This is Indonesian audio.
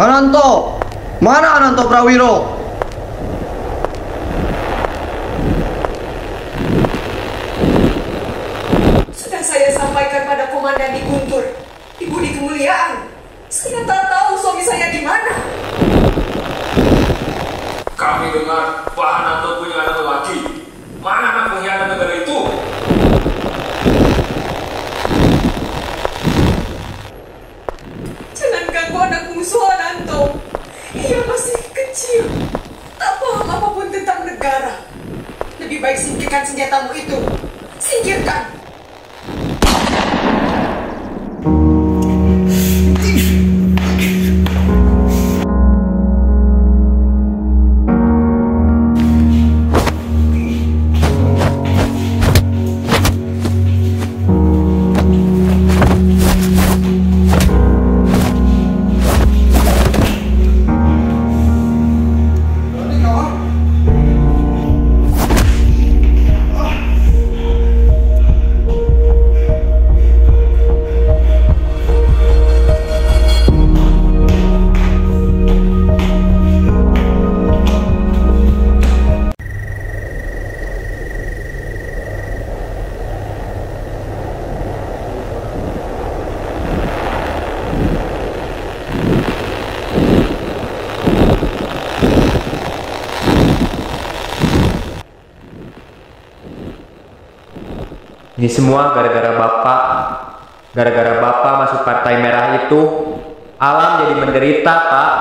Ananto! Mana Ananto Prawiro? Sudah saya sampaikan pada Komandan di Guntur, Ibu di Kemuliaan. Saya tak tahu suami saya di mana. Kami dengar Pak Ananto punya anak lelaki. Mana anak pengkhianat negara itu? Jangan ganggu anak musuh Ananto. Ia masih kecil, tak paham apapun tentang negara. Lebih baik singkirkan senjatamu itu. Singkirkan. Ini semua gara-gara Bapak. Gara-gara Bapak masuk Partai Merah itu, Alam jadi menderita, Pak.